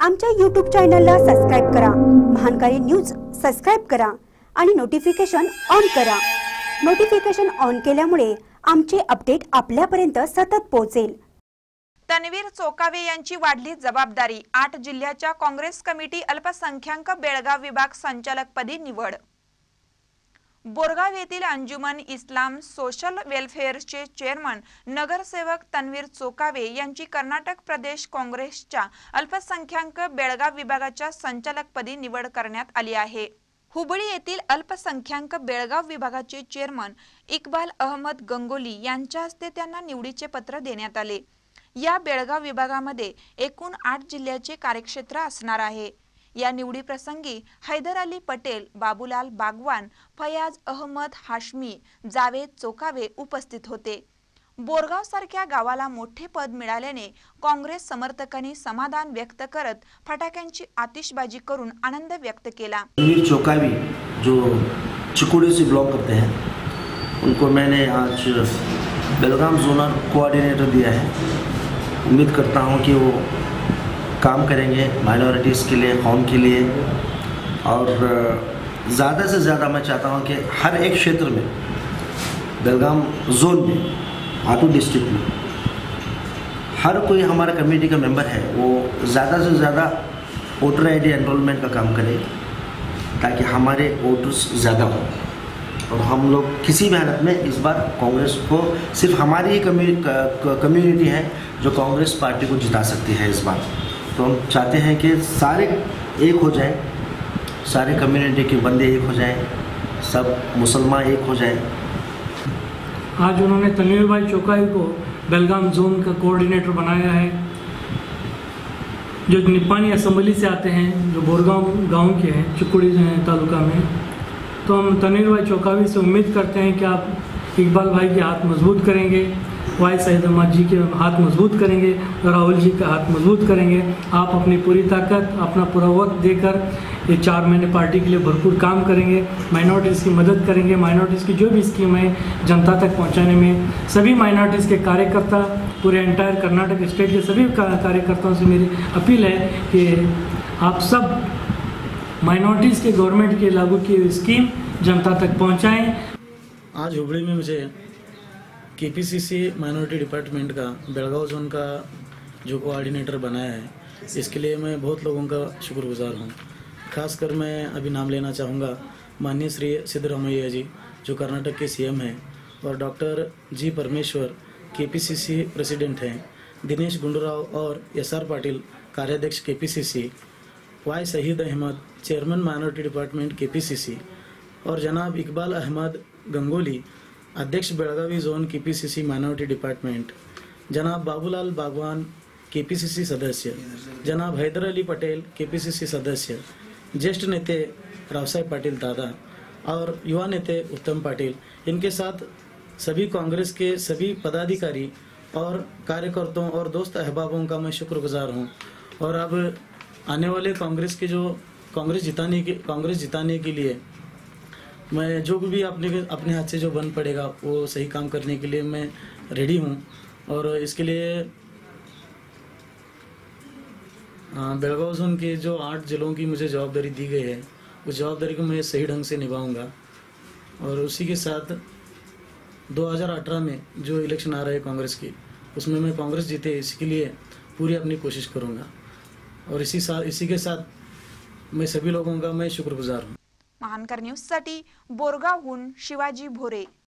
आमच्या यूट्यूब चॅनलला सबस्क्राइब करा, महानकारी न्यूज सबस्क्राइब करा आणि नोटिफिकेशन ऑन करा। नोटिफिकेशन ऑन केल्यामुळे आमचे अपडेट आपल्यापर्यंत सतत पोहोचेल। तन्वीर चोकावे यांची वाढली जबाबदारी। 8 जिल्ह्याच्या काँग्रेस कमिटी अल्पसंख्याक बेळगाव विभाग संचालकपदी निवड। बोरगाव येथील अंजुमन इस्लाम सोशल वेलफेअरचे चेअरमन नगरसेवक तन्वीर चोकावे यांची कर्नाटक प्रदेश काँग्रेसच्या अल्पसंख्याक बेळगाव विभागाच्या संचालकपदी निवड करण्यात आली आहे। हुबळी येथील अल्पसंख्याक बेळगाव विभागाचे चेअरमन इक्बाल अहमद गंगोली यांच्या हस्ते त्यांना निवडीचे पत्र देण्यात आले। या बेळगाव विभागामध्ये एकूण 8 जिल्ह्याचे कार्यक्षेत्र असणार आहे। या निवडी प्रसंगी हैदर अली पटेल, बाबूलाल बागवान, फयाज अहमद हाशमी, जावेद चोकावे उपस्थित होते। बोरगाव सारख्या गावाला मोठे पद मिळाल्याने काँग्रेस समर्थकांनी समाधान व्यक्त करत फटाक्यांची आतिषबाजी करून आनंद व्यक्त केला। तन्वीर चोकावे जो चिकोड़ी से बिलोंग करते हैं, उनको मैंने आज बेलगाम जोनल कोऑर्डिनेटर दिया है। उम्मीद करता हूं कि वो काम करेंगे माइनॉरिटीज़ के लिए, कौम के लिए, और ज़्यादा से ज़्यादा मैं चाहता हूं कि हर एक क्षेत्र में, बेलगाम जोन में, आटू डिस्ट्रिक्ट में हर कोई हमारा कमेटी का मेंबर है वो ज़्यादा से ज़्यादा वोटर आईडी एनरोलमेंट का काम करे ताकि हमारे वोटर्स ज़्यादा हों और हम लोग किसी भी हालत में इस बार कांग्रेस को, सिर्फ हमारी ही कम्युनिटी है जो कांग्रेस पार्टी को जिता सकती है इस बार। तो हम चाहते हैं कि सारे एक हो जाएं, सारे कम्युनिटी के बंदे एक हो जाएं, सब मुसलमान एक हो जाएं। आज उन्होंने तन्वीर भाई चोकावे को बेलगाम जोन का कोऑर्डिनेटर बनाया है, जो निपानी असेंबली से आते हैं, जो बोरगांव गांव के हैं, चिकोड़ी तालुका में। तो हम तन्वीर भाई चोकावे से उम्मीद करते हैं कि आप इकबाल भाई के हाथ मजबूत करेंगे, वाई सईद अहमद जी के हाथ मजबूत करेंगे, राहुल जी का हाथ मजबूत करेंगे। आप अपनी पूरी ताकत, अपना पूरा वक्त देकर ये 4 महीने पार्टी के लिए भरपूर काम करेंगे, माइनॉरिटीज़ की मदद करेंगे। माइनॉरिटीज़ की जो भी स्कीम है जनता तक पहुंचाने में सभी माइनॉरिटीज़ के कार्यकर्ता, पूरे एंटायर कर्नाटक स्टेट के सभी कार्यकर्ताओं से मेरी अपील है कि आप सब माइनॉरिटीज़ के गवर्नमेंट के लागू की हुई स्कीम जनता तक पहुँचाएँ। आज हुबली में मुझे केपीसीसी माइनॉरिटी डिपार्टमेंट का बेळगाव जोन का जो कोऑर्डिनेटर बनाया है, इसके लिए मैं बहुत लोगों का शुक्रगुजार हूँ। खासकर मैं अभी नाम लेना चाहूँगा माननीय श्री सिद्धरामैया जी जो कर्नाटक के सीएम हैं, और डॉक्टर जी परमेश्वर केपीसीसी प्रेसिडेंट हैं, दिनेश गुंडूराव और एसआर पाटिल कार्याध्यक्ष KPCC, Y Saeed Ahmed chairman minority department KPCC, और जनाब इकबाल अहमद गंगोली अध्यक्ष Belagavi zone KPCC minority department, जनाब बाबूलाल बागवान केपीसीसी सदस्य, जनाब हैदर अली पटेल केपीसीसी सदस्य, ज्येष्ठ नेते रावसाहेब पाटिल दादा और युवा नेते उत्तम पाटिल, इनके साथ सभी कांग्रेस के सभी पदाधिकारी और कार्यकर्ताओं और दोस्त अहबाबों का मैं शुक्रगुजार हूं। और अब आने वाले कांग्रेस के जो कांग्रेस जिताने के लिए मैं जो भी अपने हाथ से जो बन पड़ेगा वो सही काम करने के लिए मैं रेडी हूँ। और इसके लिए बेळगाव जोन के जो 8 जिलों की मुझे जवाबदारी दी गई है, उस जवाबदारी को मैं सही ढंग से निभाऊंगा। और उसी के साथ 2018 में जो इलेक्शन आ रहा है कांग्रेस की, उसमें मैं कांग्रेस जीते इसके लिए पूरी अपनी कोशिश करूंगा। और इसी के साथ मैं सभी लोगों का मैं शुक्रगुजार हूँ। महानकर न्यूज साठी बोरगावहून शिवाजी भोरे।